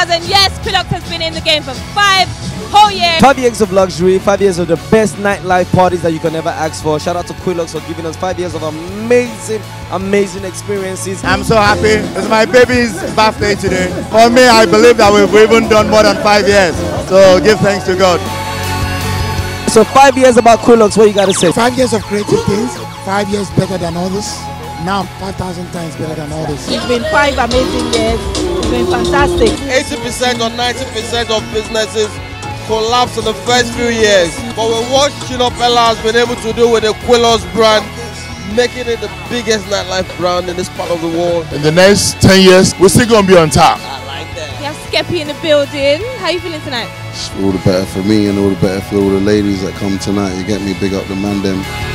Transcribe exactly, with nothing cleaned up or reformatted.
years, and yes, Quilox has been in the game for five whole years. Five years of luxury, five years of the best nightlife parties that you can ever ask for. Shout out to Quilox for giving us five years of amazing, amazing experiences. I'm so happy. It's my baby's birthday today. For me, I believe that we've even done more than five years. So give thanks to God. So five years about Quilox, what you got to say? Five years of creative things, five years better than others. Now five thousand times better than others. It's been five amazing years. It's been fantastic. eighty percent or ninety percent of businesses collapsed in the first few years. But with what Chinopella has been able to do with the Quilox brand, making it the biggest nightlife brand in this part of the world. In the next ten years, we're still going to be on top. I like that. We have Skepta in the building. How are you feeling tonight? All the better for me and all the better for all the ladies that come tonight. You get me, big up the man them.